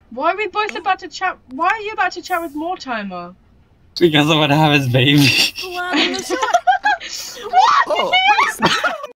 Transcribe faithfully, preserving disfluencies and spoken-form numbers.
Why are we both about to chat? Why are you about to chat with Mortimer? Because I want to have his baby.